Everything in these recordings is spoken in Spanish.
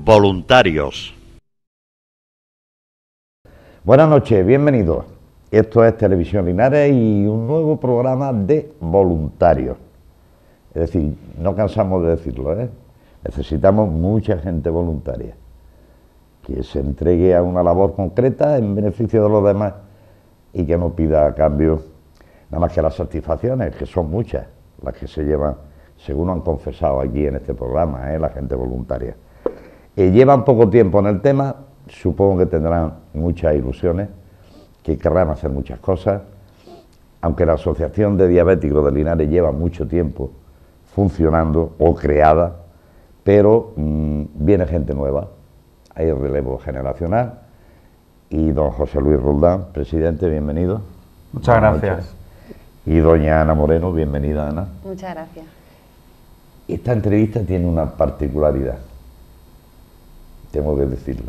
Voluntarios. Buenas noches, bienvenidos. Esto es Televisión Linares y un nuevo programa de voluntarios. Es decir, no cansamos de decirlo, ¿eh? Necesitamos mucha gente voluntaria que se entregue a una labor concreta en beneficio de los demás y que no pida a cambio nada más que las satisfacciones, que son muchas las que se llevan, según han confesado aquí en este programa, la gente voluntaria. Llevan poco tiempo en el tema, supongo que tendrán muchas ilusiones, que querrán hacer muchas cosas, aunque la Asociación de Diabéticos de Linares lleva mucho tiempo funcionando o creada, pero viene gente nueva, hay relevo generacional, y don José Luis Roldán, presidente, bienvenido. Muchas gracias. Y doña Ana Moreno, bienvenida, Ana. Muchas gracias. Esta entrevista tiene una particularidad, tengo que decirla.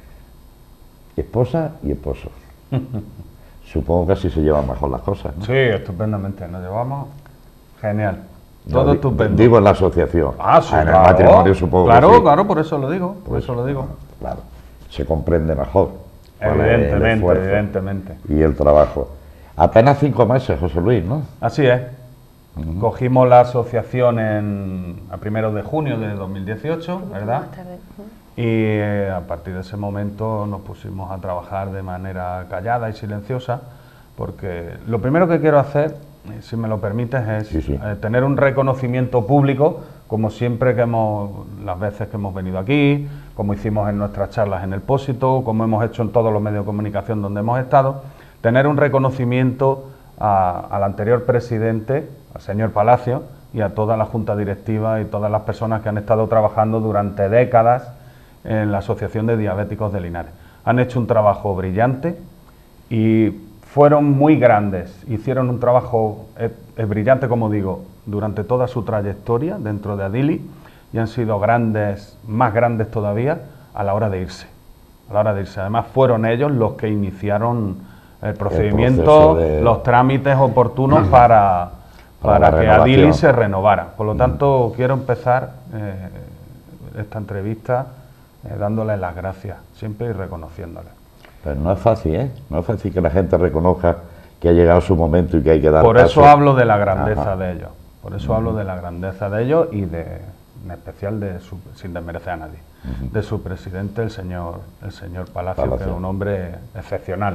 Esposa y esposo. Supongo que así se llevan mejor las cosas, ¿no? Sí, estupendamente, nos llevamos genial. Todo estupendo. Digo en la asociación. Ah, sí, en claro. el matrimonio supongo que sí. Claro, por eso lo digo, Claro, se comprende mejor. Evidentemente. Y el trabajo. Apenas 5 meses, José Luis, ¿no? Así es. Cogimos la asociación a 1 de junio de 2018, ¿verdad? Y a partir de ese momento nos pusimos a trabajar de manera callada y silenciosa, porque lo primero que quiero hacer, si me lo permites, es tener un reconocimiento público, como siempre las veces que hemos venido aquí, como hicimos en nuestras charlas en el Pósito, como hemos hecho en todos los medios de comunicación donde hemos estado, tener un reconocimiento al anterior presidente, al señor Palacio, y a toda la junta directiva y todas las personas que han estado trabajando durante décadas en la Asociación de Diabéticos de Linares. Han hecho un trabajo brillante y fueron muy grandes, hicieron un trabajo brillante, como digo, durante toda su trayectoria dentro de Adili, y han sido grandes, más grandes todavía, a la hora de irse. Además, fueron ellos los que iniciaron el procedimiento, los trámites oportunos para que Adili se renovara. Por lo tanto, quiero empezar esta entrevista dándoles las gracias, siempre, y reconociéndoles. Pero no es fácil, ¿eh? No es fácil que la gente reconozca que ha llegado su momento y que hay que dar Por paso. eso hablo de la grandeza de ellos. Por eso hablo de la grandeza de ellos y en especial sin desmerecer a nadie, de su presidente, el señor Palacio, que es un hombre excepcional.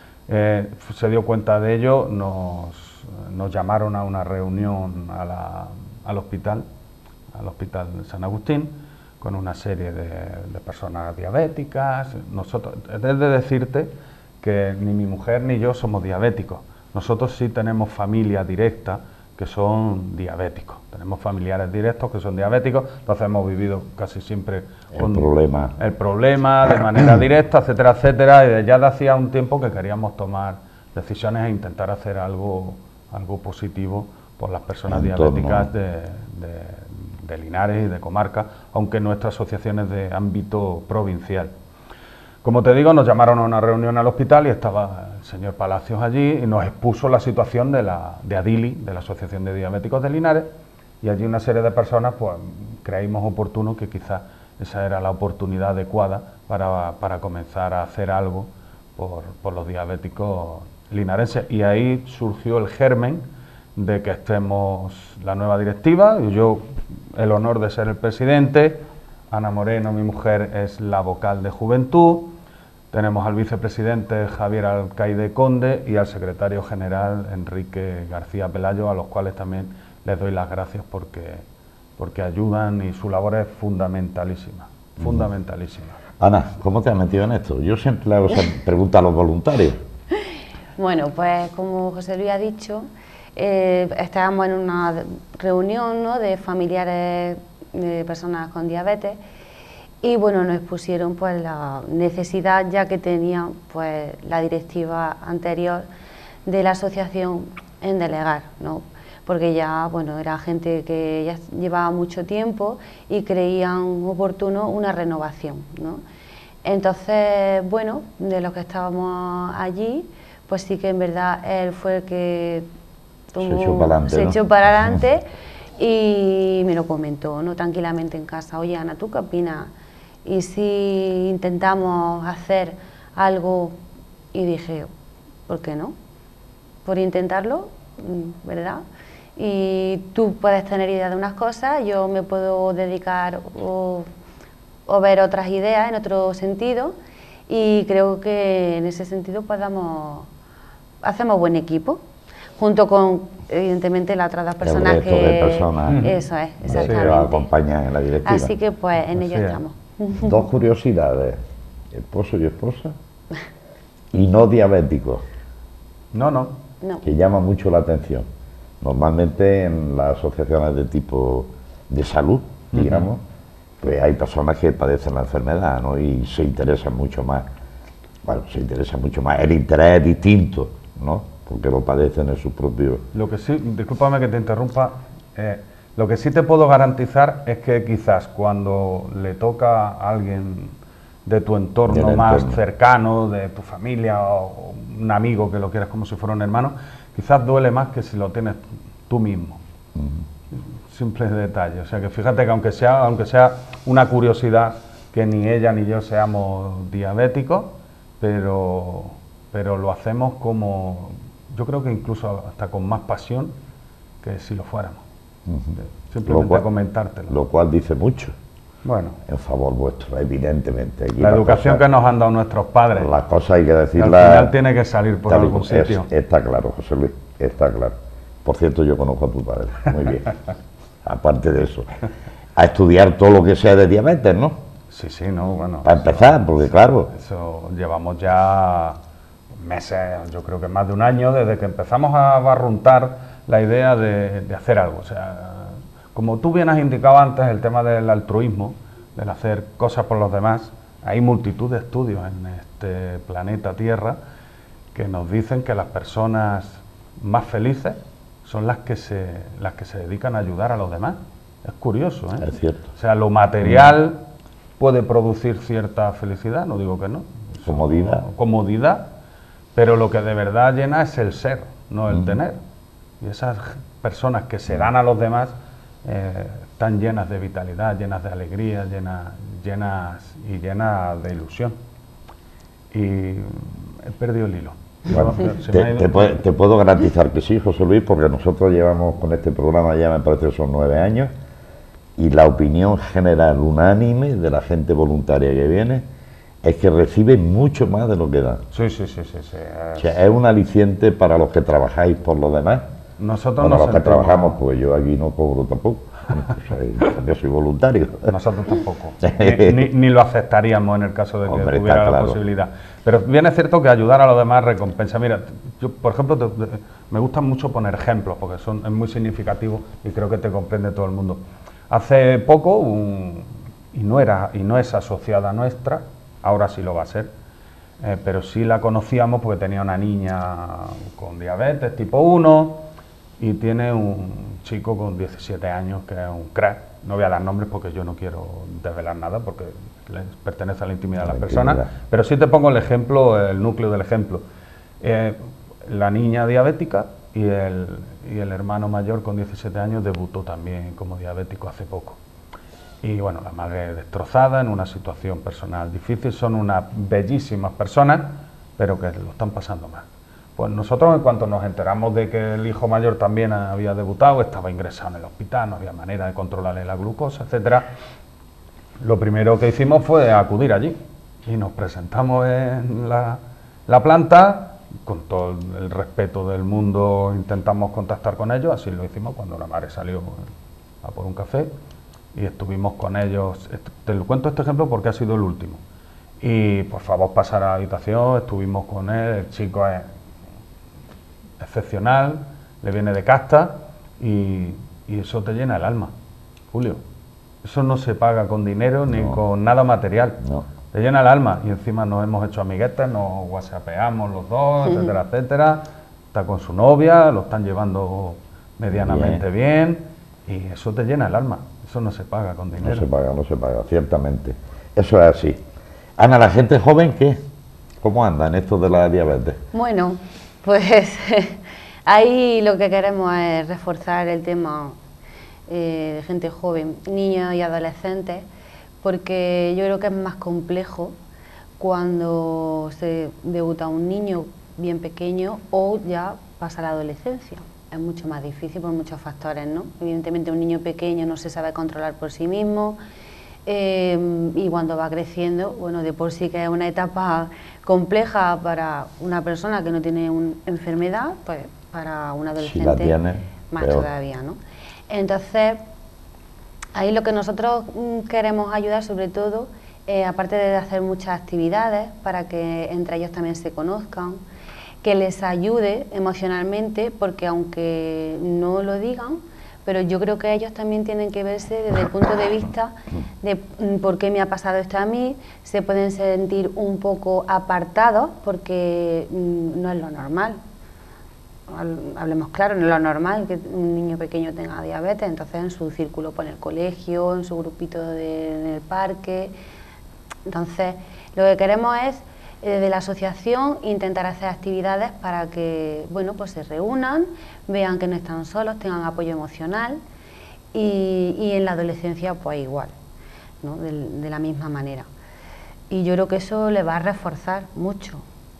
Se dio cuenta de ello, nos llamaron a una reunión al hospital de San Agustín, con una serie de personas diabéticas. Nosotros, he de decirte que ni mi mujer ni yo somos diabéticos. Nosotros sí tenemos familia directa que son diabéticos. Tenemos familiares directos que son diabéticos, entonces hemos vivido casi siempre con el problema de manera directa, etcétera, etcétera, y ya de hacía un tiempo que queríamos tomar decisiones e intentar hacer algo positivo por las personas diabéticas de Linares y de comarca, aunque nuestra asociación es de ámbito provincial. Como te digo, nos llamaron a una reunión al hospital y estaba el señor Palacios allí y nos expuso la situación de Adili, de la Asociación de Diabéticos de Linares, y allí una serie de personas pues creímos oportuno que quizás esa era la oportunidad adecuada para comenzar a hacer algo por los diabéticos linarenses, y ahí surgió el germen de que estemos la nueva directiva, y yo el honor de ser el presidente. Ana Moreno, mi mujer, es la vocal de Juventud. Tenemos al vicepresidente Javier Alcaide Conde y al secretario general Enrique García Pelayo, a los cuales también les doy las gracias porque ayudan, y su labor es fundamentalísima, fundamentalísima. Ana, ¿cómo te has metido en esto? Yo siempre le hago esa pregunta a los voluntarios. Bueno, pues como José Luis ha dicho, estábamos en una reunión, ¿no?, de familiares de personas con diabetes, y bueno, nos expusieron pues la necesidad ya que tenía pues la directiva anterior de la asociación en delegar, ¿no?, porque ya bueno, era gente que ya llevaba mucho tiempo y creían oportuno una renovación, ¿no? Entonces, bueno, de los que estábamos allí, pues sí que en verdad él fue el que se echó para adelante y me lo comentó, ¿no?, tranquilamente en casa. Oye, Ana, ¿tú qué opinas? y si intentamos hacer algo, y dije, ¿por qué no? Por intentarlo, ¿verdad? Y tú puedes tener idea de unas cosas, yo me puedo dedicar o ver otras ideas en otro sentido, y creo que en ese sentido hacemos buen equipo, junto con, evidentemente, las otras dos personas el resto de personas eso es, exactamente, que os acompañan en la directiva. Así que pues en ello estamos. Dos curiosidades, esposo y esposa, y no diabéticos, No. que llama mucho la atención. Normalmente en las asociaciones de tipo de salud, digamos, pues hay personas que padecen la enfermedad, ¿no? Y se interesan mucho más. Bueno, se interesa mucho más. El interés es distinto, ¿no? Porque lo padecen en su propio... Lo que sí, discúlpame que te interrumpa, lo que sí te puedo garantizar es que quizás cuando le toca a alguien de tu entorno más cercano, de tu familia o un amigo que lo quieras como si fuera un hermano, quizás duele más que si lo tienes tú mismo. Simple detalle. O sea que fíjate que aunque sea una curiosidad que ni ella ni yo seamos diabéticos, pero lo hacemos como, yo creo que incluso hasta con más pasión que si lo fuéramos. Simplemente comentártelo. Lo cual dice mucho. Bueno, en favor vuestro, evidentemente. Aquí la educación que nos han dado nuestros padres. Las cosas hay que decirlas. Al final tiene que salir por algún sitio. Está claro, José Luis, está claro. Por cierto, yo conozco a tu padre, muy bien. Aparte de eso, a estudiar todo lo que sea de diabetes, ¿no? Sí, no, bueno. Para empezar, porque claro. Eso llevamos ya meses, yo creo que más de un año, desde que empezamos a barruntar la idea de hacer algo. O sea, como tú bien has indicado antes, el tema del altruismo, del hacer cosas por los demás, hay multitud de estudios en este planeta Tierra que nos dicen que las personas más felices son las que se dedican a ayudar a los demás. Es curioso, ¿eh? Es cierto. O sea, lo material puede producir cierta felicidad, no digo que no. Comodidad, pero lo que de verdad llena es el ser, no el tener. Y esas personas que se dan a los demás están llenas de vitalidad, llenas de alegría, llenas de ilusión. Y he perdido el hilo. Bueno, te puedo garantizar que sí, José Luis, porque nosotros llevamos con este programa ya me parece que son 9 años y la opinión general unánime de la gente voluntaria que viene es que recibe mucho más de lo que da. Sí. O sea, es un aliciente para los que trabajáis por lo demás. Nosotros los que trabajamos, pues yo aquí no cobro tampoco. Yo soy voluntario. Nosotros tampoco. ni lo aceptaríamos en el caso de que tuviera la posibilidad. Pero bien es cierto que ayudar a los demás recompensa. Mira, yo, por ejemplo, me gusta mucho poner ejemplos porque es muy significativo y creo que te comprende todo el mundo. Hace poco, y no es asociada nuestra, ahora sí lo va a ser, pero sí la conocíamos porque tenía una niña con diabetes tipo 1 y tiene un chico con 17 años que es un crack. No voy a dar nombres porque yo no quiero desvelar nada porque les pertenece a la intimidad de las personas, pero sí te pongo el ejemplo, el núcleo del ejemplo. La niña diabética y el hermano mayor con 17 años debutó también como diabético hace poco. Y bueno, la madre destrozada, en una situación personal difícil, son unas bellísimas personas, pero que lo están pasando mal. Pues nosotros, en cuanto nos enteramos de que el hijo mayor también había debutado, estaba ingresado en el hospital, no había manera de controlarle la glucosa, etcétera, lo primero que hicimos fue acudir allí y nos presentamos en la planta, con todo el respeto del mundo intentamos contactar con ellos, así lo hicimos cuando la madre salió a por un café y estuvimos con ellos. Te lo cuento este ejemplo porque ha sido el último. Y por favor pasar a la habitación, estuvimos con él, el chico es excepcional, le viene de casta y eso te llena el alma, Julio. Eso no se paga con dinero ni con nada material. Te llena el alma y encima nos hemos hecho amiguetes, nos whatsappeamos los dos, etcétera, etcétera. Está con su novia, lo están llevando medianamente bien y eso te llena el alma. Eso no se paga con dinero. No se paga, ciertamente. Eso es así. Ana, ¿la gente joven qué? ¿Cómo anda en esto de la diabetes? Bueno, pues ahí lo que queremos es reforzar el tema de gente joven, niños y adolescentes, porque yo creo que es más complejo cuando se debuta un niño bien pequeño o ya pasa la adolescencia. Es mucho más difícil por muchos factores, ¿no? Evidentemente un niño pequeño no se sabe controlar por sí mismo, y cuando va creciendo, bueno, de por sí que es una etapa compleja para una persona que no tiene una enfermedad, pues para un adolescente si la tiene, más peor todavía, ¿no? Entonces, ahí lo que nosotros queremos ayudar sobre todo, aparte de hacer muchas actividades para que entre ellos también se conozcan, que les ayude emocionalmente, porque aunque no lo digan, pero yo creo que ellos también tienen que verse desde el punto de vista de por qué me ha pasado esto a mí, se pueden sentir un poco apartados porque no es lo normal. Hablemos claro, no es lo normal que un niño pequeño tenga diabetes, entonces en su círculo, pues en el colegio, en su grupito en el parque. Entonces, lo que queremos es, desde la asociación, intentar hacer actividades para que, bueno, pues se reúnan, vean que no están solos, tengan apoyo emocional y en la adolescencia pues igual, ¿no? De la misma manera. Y yo creo que eso le va a reforzar mucho,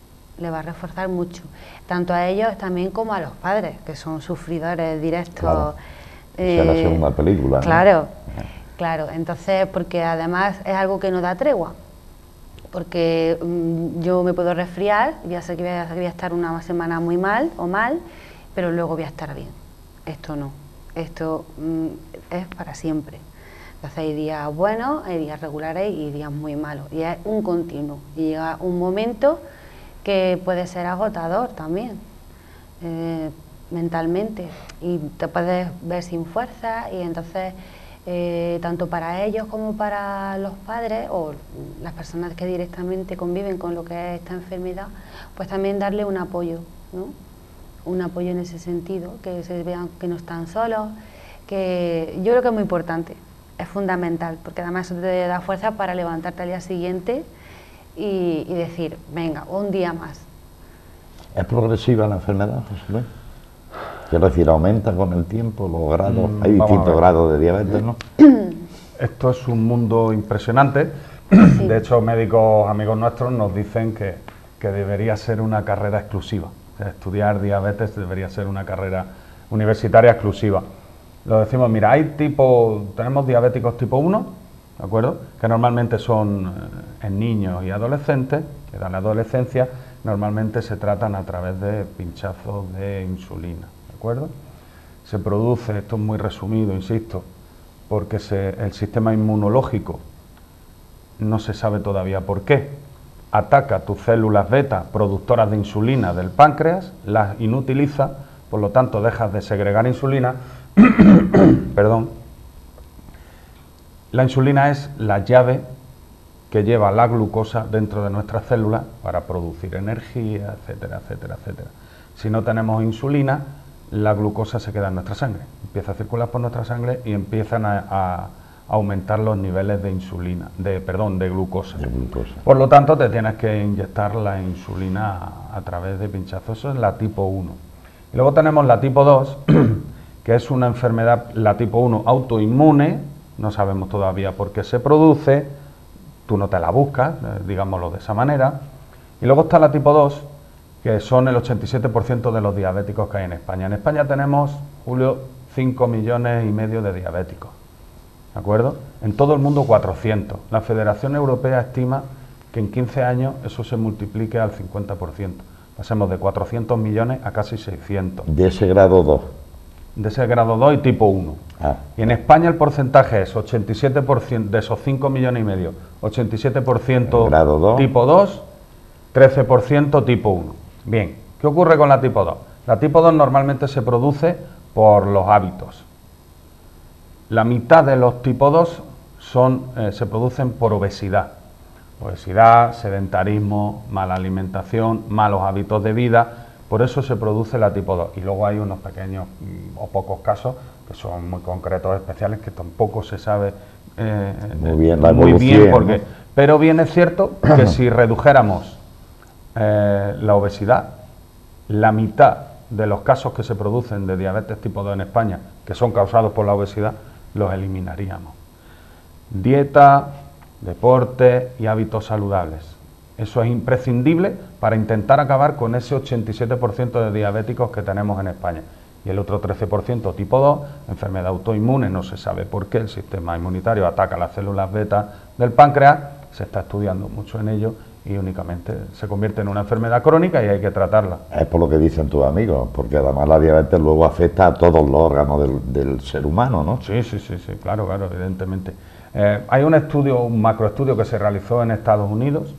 tanto a ellos también como a los padres, que son sufridores directos. Claro. Esa es la segunda película, ¿no? Claro, claro. Entonces, porque además es algo que no da tregua. Porque yo me puedo resfriar, voy a estar una semana muy mal o mal, pero luego voy a estar bien. Esto no, esto es para siempre. Entonces hay días buenos, hay días regulares y días muy malos. Y es un continuo. Y llega un momento que puede ser agotador también, mentalmente. Y te puedes ver sin fuerza y entonces... tanto para ellos como para los padres o las personas que directamente conviven con lo que es esta enfermedad, pues también darle un apoyo, ¿no? Un apoyo en ese sentido, que se vean que no están solos, que yo creo que es muy importante, es fundamental, porque además eso te da fuerza para levantarte al día siguiente y decir, venga, un día más. ¿Es progresiva la enfermedad, José Luis? Quiero decir, ¿aumenta con el tiempo los grados? Hay distintos grados de diabetes, ¿no? Esto es un mundo impresionante. Sí. De hecho, médicos amigos nuestros nos dicen que debería ser una carrera exclusiva. Estudiar diabetes debería ser una carrera universitaria exclusiva. Lo decimos, mira, tenemos diabéticos tipo 1, ¿de acuerdo? Que normalmente son en niños y adolescentes, que dan la adolescencia, normalmente se tratan a través de pinchazos de insulina. ¿De acuerdo? Se produce, esto es muy resumido, insisto, porque el sistema inmunológico no se sabe todavía por qué, ataca tus células beta productoras de insulina del páncreas, las inutiliza, por lo tanto dejas de segregar insulina. Perdón. La insulina es la llave que lleva la glucosa dentro de nuestras células para producir energía, etcétera, etcétera, etcétera. Si no tenemos insulina, la glucosa se queda en nuestra sangre, empieza a circular por nuestra sangre y empiezan a aumentar los niveles de insulina, de glucosa. Por lo tanto, te tienes que inyectar la insulina a través de pinchazos. Eso es la tipo 1. Y luego tenemos la tipo 2, que es una enfermedad, la tipo 1 autoinmune, no sabemos todavía por qué se produce, tú no te la buscas, digámoslo de esa manera. Y luego está la tipo 2, que son el 87% de los diabéticos que hay en España. En España tenemos, Julio, 5,5 millones de diabéticos, ¿de acuerdo? En todo el mundo 400. La Federación Europea estima que en 15 años eso se multiplique al 50%. Pasemos de 400 millones a casi 600. De ese grado 2. De ese grado 2 y tipo 1. Y en España el porcentaje es 87% de esos 5,5 millones, 87% grado 2. Tipo 2, 13% tipo 1. Bien, ¿qué ocurre con la tipo 2? La tipo 2 normalmente se produce por los hábitos. La mitad de los tipo 2 se producen por obesidad. Obesidad, sedentarismo, mala alimentación, malos hábitos de vida. Por eso se produce la tipo 2. Y luego hay unos pequeños o pocos casos que son muy concretos, especiales, que tampoco se sabe muy bien la muy evolución, bien porque, ¿no? Pero bien es cierto que si redujéramos la obesidad, la mitad de los casos que se producen de diabetes tipo 2 en España, que son causados por la obesidad, los eliminaríamos. Dieta, deporte y hábitos saludables. Eso es imprescindible para intentar acabar con ese 87% de diabéticos que tenemos en España. Y el otro 13% tipo 2, enfermedad autoinmune, no se sabe por qué el sistema inmunitario ataca las células beta del páncreas, se está estudiando mucho en ello y únicamente se convierte en una enfermedad crónica y hay que tratarla. Es por lo que dicen tus amigos, porque además la diabetes luego afecta a todos los órganos del ser humano, ¿no? Sí, claro, evidentemente. Hay un estudio, un macroestudio que se realizó en Estados Unidos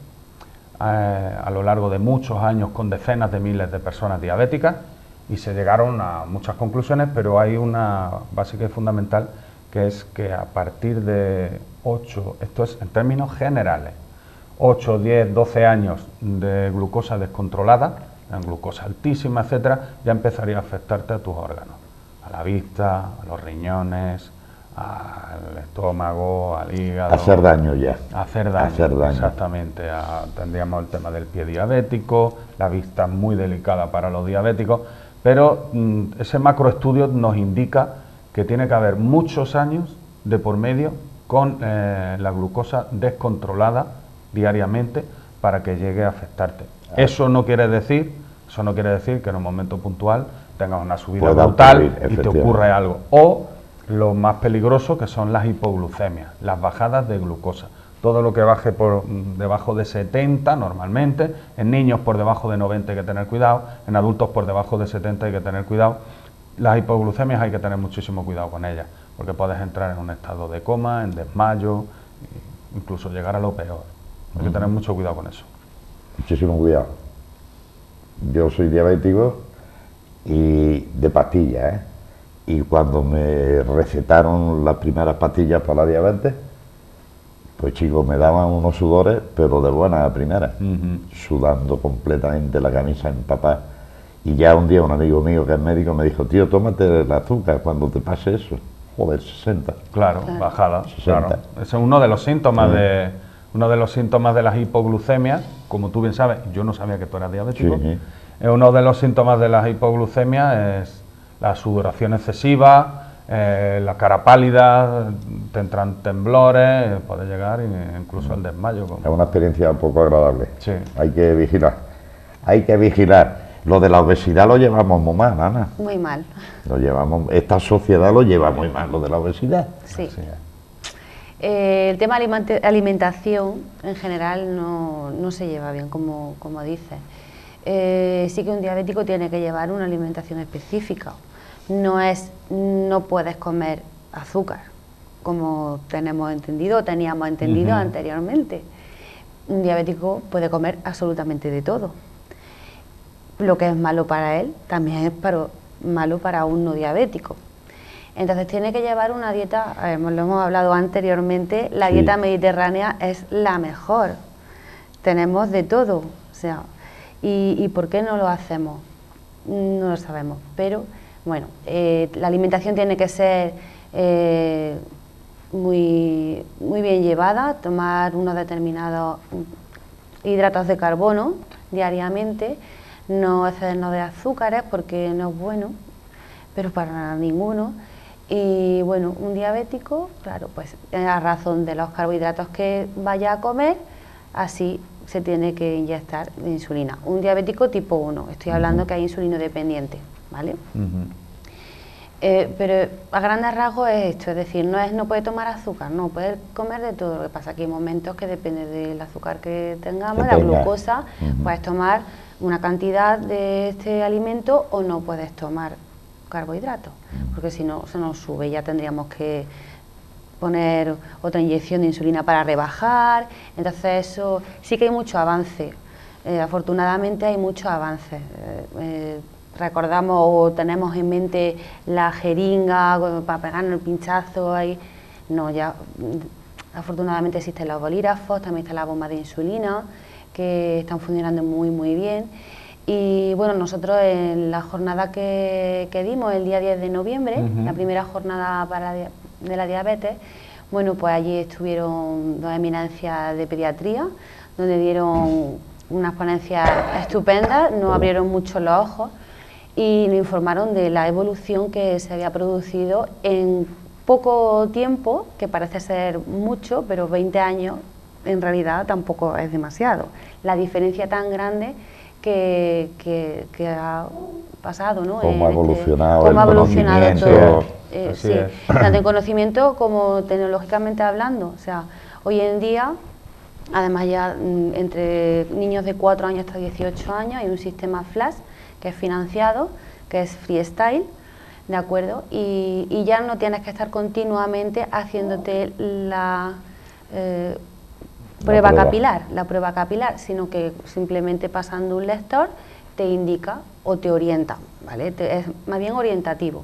a lo largo de muchos años con decenas de miles de personas diabéticas y se llegaron a muchas conclusiones, pero hay una básica y fundamental, que es que a partir de 8, esto es en términos generales, 8, 10, 12 años de glucosa descontrolada, en glucosa altísima, etcétera, ya empezaría a afectarte a tus órganos, a la vista, a los riñones, al estómago, al hígado. Hacer daño ya. Hacer daño. Exactamente. Tendríamos el tema del pie diabético, la vista muy delicada para los diabéticos, pero ese macroestudio nos indica que tiene que haber muchos años de por medio con la glucosa descontrolada diariamente para que llegue a afectarte. Eso no quiere decir que en un momento puntual tengas una subida brutal y te ocurre algo. O lo más peligroso, que son las hipoglucemias, las bajadas de glucosa. Todo lo que baje por debajo de 70 normalmente, en niños por debajo de 90 hay que tener cuidado, en adultos por debajo de 70 hay que tener cuidado. Las hipoglucemias hay que tener muchísimo cuidado con ellas, porque puedes entrar en un estado de coma, en desmayo, incluso llegar a lo peor. Hay que tener mucho cuidado con eso. Muchísimo cuidado. Yo soy diabético y de pastillas, ¿eh? Y cuando me recetaron las primeras pastillas para la diabetes, pues chicos, me daban unos sudores, pero de buena primera, sudando completamente, la camisa empapada. Y ya un día un amigo mío que es médico me dijo, tío, tómate el azúcar cuando te pase eso. Joder, 60. Claro, bajada. 60. Claro. Ese es uno de los síntomas de las hipoglucemias, como tú bien sabes, yo no sabía que tú eras diabético. Uno de los síntomas de las hipoglucemias es la sudoración excesiva, la cara pálida, te entran temblores, puede llegar incluso al desmayo. Es una experiencia poco agradable. Sí. Hay que vigilar. Hay que vigilar. Lo de la obesidad lo llevamos muy mal, Ana. Muy mal. Lo llevamos, esta sociedad lo lleva muy mal, lo de la obesidad. Sí. El tema alimentación en general no se lleva bien, como dices. Sí que un diabético tiene que llevar una alimentación específica. No puedes comer azúcar, como teníamos entendido anteriormente. Un diabético puede comer absolutamente de todo. Lo que es malo para él también es malo para un no diabético. Entonces tiene que llevar una dieta, lo hemos hablado anteriormente, la dieta mediterránea es la mejor. Tenemos de todo, o sea, ¿y por qué no lo hacemos? No lo sabemos, pero bueno, la alimentación tiene que ser muy bien llevada, tomar unos determinados hidratos de carbono diariamente, no excedernos de azúcares porque no es bueno, pero para ninguno. Y bueno, un diabético, claro, pues a razón de los carbohidratos que vaya a comer, así se tiene que inyectar insulina. Un diabético tipo 1, estoy hablando que hay insulino dependiente, ¿vale? Pero a grandes rasgos es esto, es decir, no puede tomar azúcar, no, puede comer de todo. Lo que pasa es que hay momentos que depende del azúcar que tengamos, la glucosa, puedes tomar una cantidad de este alimento o no puedes tomar carbohidratos, porque si no se nos sube, ya tendríamos que poner otra inyección de insulina para rebajar. Entonces eso sí que hay mucho avance, afortunadamente hay mucho avance. Recordamos o tenemos en mente la jeringa para pegarnos el pinchazo ahí, no, ya afortunadamente existen los bolígrafos, también está la bomba de insulina que están funcionando muy bien. Y bueno, nosotros en la jornada que dimos el día 10 de noviembre, la primera jornada de la diabetes, bueno, pues allí estuvieron dos eminencias de pediatría, donde dieron unas ponencias estupendas, nos abrieron mucho los ojos y nos informaron de la evolución que se había producido en poco tiempo, que parece ser mucho, pero 20 años en realidad tampoco es demasiado. La diferencia tan grande que ha pasado, ¿no? Cómo ha evolucionado cómo el ha evolucionado conocimiento. todo. Sí, tanto en conocimiento como tecnológicamente hablando. O sea, hoy en día, además ya entre niños de 4 años hasta 18 años hay un sistema Flash que es financiado, que es freestyle, ¿de acuerdo? Y ya no tienes que estar continuamente haciéndote la prueba capilar, sino que simplemente pasando un lector te indica o te orienta, ¿vale? Es más bien orientativo.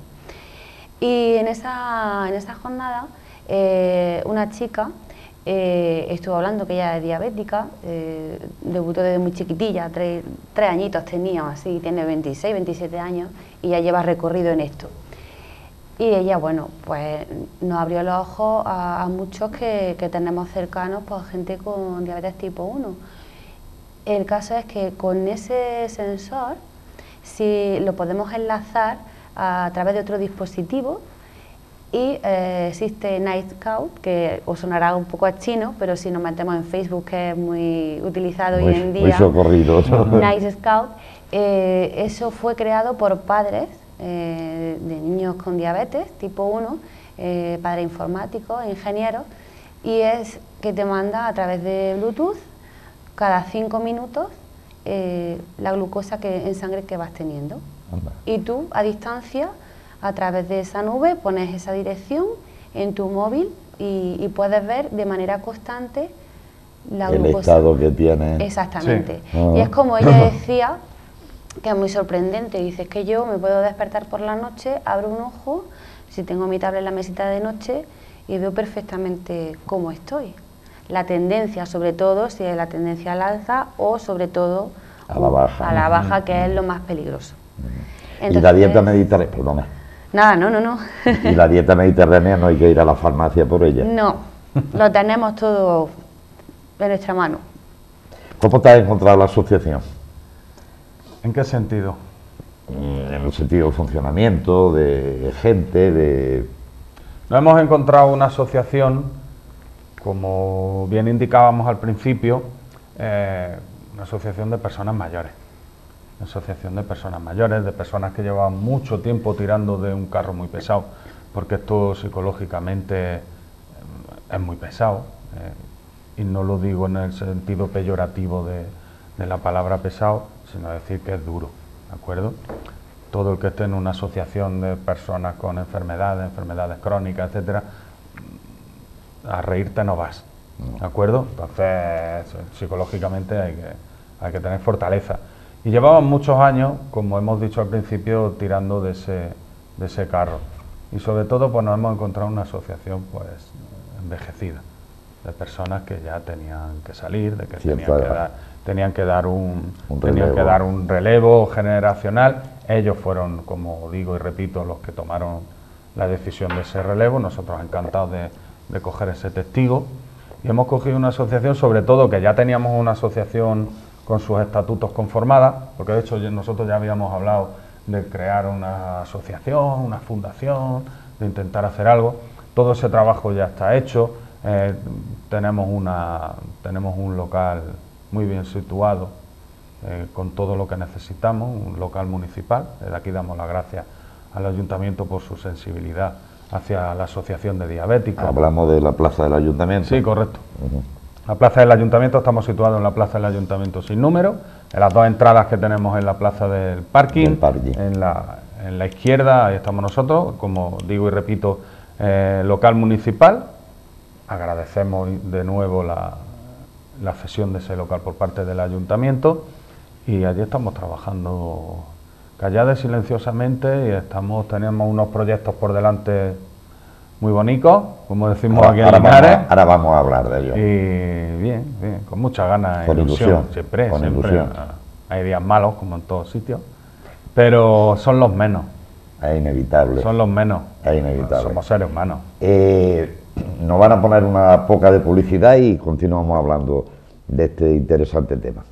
Y en esa jornada una chica estuvo hablando que ella es diabética, debutó desde muy chiquitilla, 3 añitos tenía, así, tiene 26, 27 años y ya lleva recorrido en esto. Y ella, bueno, pues nos abrió los ojos a muchos que tenemos cercanos, pues gente con diabetes tipo 1. El caso es que con ese sensor, si lo podemos enlazar a través de otro dispositivo, y existe Night Scout, que os sonará un poco a chino, pero si nos metemos en Facebook, que es muy utilizado hoy en día, muy socorrido. Night Scout, eso fue creado por padres de niños con diabetes tipo 1, padres informáticos, ingenieros, y es que te manda a través de Bluetooth cada 5 minutos la glucosa en sangre que vas teniendo. Anda. Y tú, a distancia, a través de esa nube, pones esa dirección en tu móvil y puedes ver de manera constante la el glucosa. estado que tiene. Exactamente. Sí. Y es como ella decía, que es muy sorprendente, dice, es que yo me puedo despertar por la noche, abro un ojo, si tengo mi tablet en la mesita de noche, y veo perfectamente cómo estoy. La tendencia, sobre todo, si es la tendencia al alza o sobre todo a la baja, que es lo más peligroso. Entonces, y la dieta mediterránea, perdona. Nada, no. Y la dieta mediterránea no hay que ir a la farmacia por ella. No, lo tenemos todo en nuestra mano. ¿Cómo te has encontrado la asociación? ¿En qué sentido? En el sentido de funcionamiento, de gente, de... Nos hemos encontrado una asociación, como bien indicábamos al principio, una asociación de personas mayores. Una asociación de personas mayores, de personas que llevan mucho tiempo tirando de un carro muy pesado, porque esto psicológicamente es muy pesado, y no lo digo en el sentido peyorativo de la palabra pesado, sino decir que es duro, ¿de acuerdo? Todo el que esté en una asociación de personas con enfermedades crónicas, etcétera, a reírte no vas, ¿de acuerdo? Entonces, psicológicamente hay que tener fortaleza. Y llevaban muchos años, como hemos dicho al principio, tirando de ese carro. Y sobre todo, pues nos hemos encontrado una asociación pues envejecida, de personas que ya tenían que salir, de que tenían que dar un relevo generacional. Ellos fueron, como digo y repito, los que tomaron la decisión de ese relevo. Nosotros encantados de coger ese testigo. Y hemos cogido una asociación, sobre todo que ya teníamos una asociación con sus estatutos conformada, porque de hecho nosotros ya habíamos hablado de crear una asociación, una fundación, de intentar hacer algo. Todo ese trabajo ya está hecho. Tenemos un local muy bien situado, con todo lo que necesitamos, un local municipal. Desde aquí damos las gracias al Ayuntamiento por su sensibilidad hacia la Asociación de Diabéticos. Hablamos de la plaza del Ayuntamiento. Sí, correcto. La plaza del Ayuntamiento, estamos situados en la plaza del Ayuntamiento sin número, en las dos entradas que tenemos en la plaza del parking. En la izquierda, ahí estamos nosotros, como digo y repito, local municipal. Agradecemos de nuevo la cesión de ese local por parte del Ayuntamiento, y allí estamos trabajando callada y silenciosamente, y tenemos unos proyectos por delante muy bonitos, como decimos aquí en Linares. Ahora vamos a hablar de ello. Y bien, con mucha ganas e ilusión. Siempre. Hay días malos, como en todos sitios, pero son los menos. Es inevitable. Son los menos. Es inevitable. Somos seres humanos. Nos van a poner una poca de publicidad y continuamos hablando de este interesante tema.